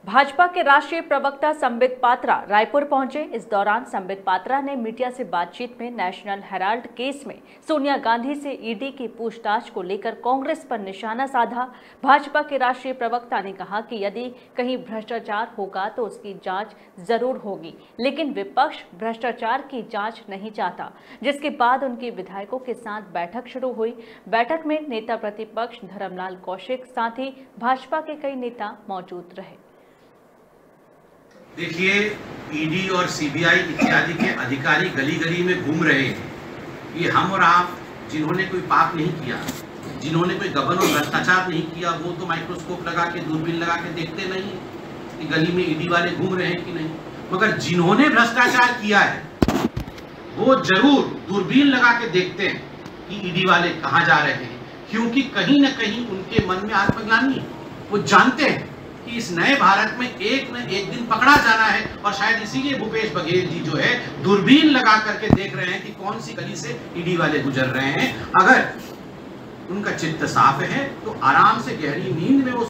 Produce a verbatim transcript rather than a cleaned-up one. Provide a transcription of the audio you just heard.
भाजपा के राष्ट्रीय प्रवक्ता संबित पात्रा रायपुर पहुंचे। इस दौरान संबित पात्रा ने मीडिया से बातचीत में नेशनल हेराल्ड केस में सोनिया गांधी से ईडी की पूछताछ को लेकर कांग्रेस पर निशाना साधा। भाजपा के राष्ट्रीय प्रवक्ता ने कहा कि यदि कहीं भ्रष्टाचार होगा तो उसकी जांच जरूर होगी, लेकिन विपक्ष भ्रष्टाचार की जांच नहीं चाहता, जिसके बाद उनके विधायकों के साथ बैठक शुरू हुई। बैठक में नेता प्रतिपक्ष धर्मलाल कौशिक साथ ही भाजपा के कई नेता मौजूद रहे। देखिए, ईडी और सीबीआई इत्यादि के अधिकारी गली गली में घूम रहे हैं। ये हम और आप जिन्होंने कोई पाप नहीं किया, जिन्होंने कोई गबन और भ्रष्टाचार नहीं किया, वो तो माइक्रोस्कोप लगा के दूरबीन लगा के देखते नहीं कि गली में ईडी वाले घूम रहे हैं कि नहीं। मगर जिन्होंने भ्रष्टाचार किया है वो जरूर दूरबीन लगा के देखते हैं कि ईडी वाले कहाँ जा रहे हैं, क्योंकि कहीं ना कहीं उनके मन में आत्मग्लानि है। वो जानते हैं कि इस नए भारत में एक न एक दिन पकड़ा जाना है, और शायद इसीलिए भूपेश बघेल जी जो है दूरबीन लगा करके देख रहे हैं कि कौन सी गली से ईडी वाले गुजर रहे हैं। अगर उनका चित्त साफ है तो आराम से गहरी नींद में वो